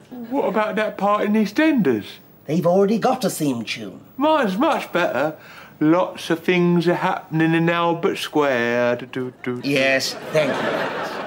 What about that part in EastEnders? They've already got a theme tune. Mine's much better. Lots of things are happening in Albert Square. Yes, thank you.